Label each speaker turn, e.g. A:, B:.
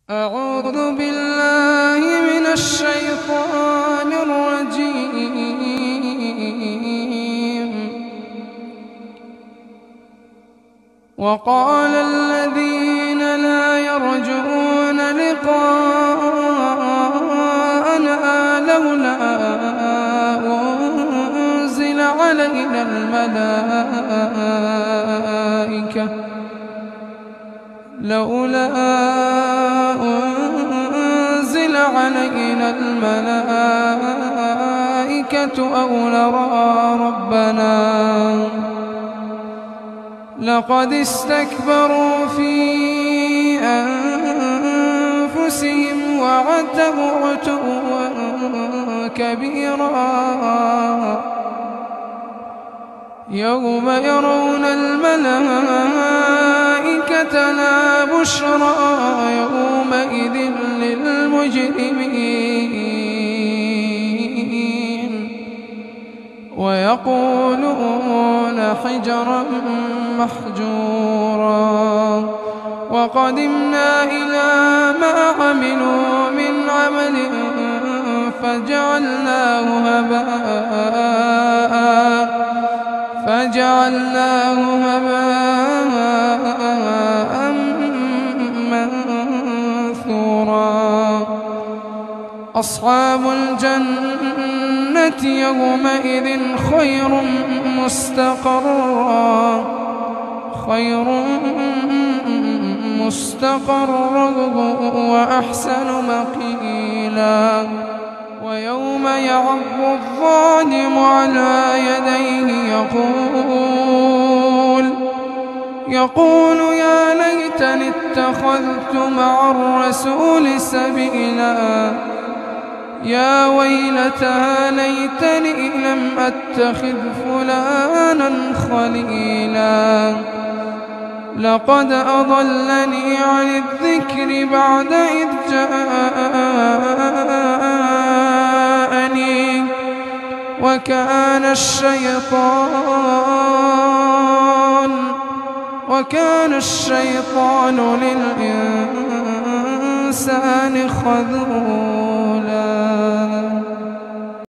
A: أعوذ بالله من الشيطان الرجيم. وقال الذين لا يرجون لقاءنا لولا أنزل علينا الملائكة أو نرى ربنا لقد استكبروا في أنفسهم وعتوا عتوا كبيرا. يوم يرون الملائكة لا بشرى يومئذ للمجرمين ويقولون حجرا محجورا. وقدمنا إلى ما عملوا من عمل فجعلناه هباء منثورا. أصحاب الجنة يومئذ خير مستقرا وأحسن مقيلا. ويوم يعض الظالم على يديه يقول يا ليتني اتخذت مع الرسول سبيلا. يا ويلتى ليتني لم أتخذ فلانا خليلا. لقد أضلني عن الذكر بعد إذ جاءني وكان الشيطان للإنسان خذولا.